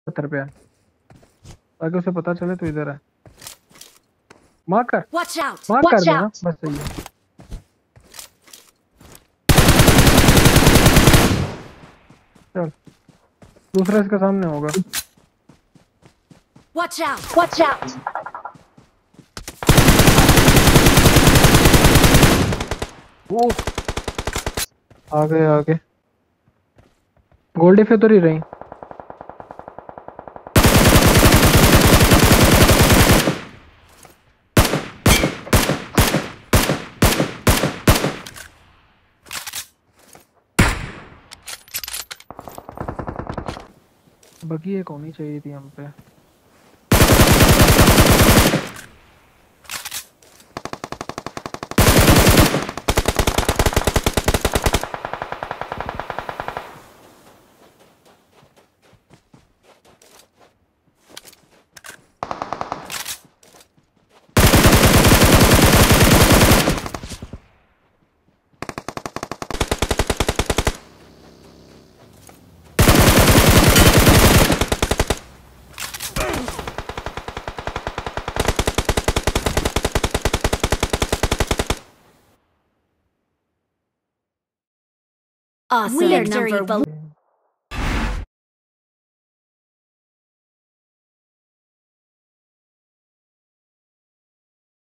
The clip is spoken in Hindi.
पत्थर पे है, ताकि उसे पता चले तो इधर है। मार कर, मार कर देना बस, सही है। चल दूसरा इसके सामने होगा। Watch out! वो आगे आगे गोल्डी पे तो ही रही। बगी एक होनी चाहिए थी हम पे। Awesome. We are number one.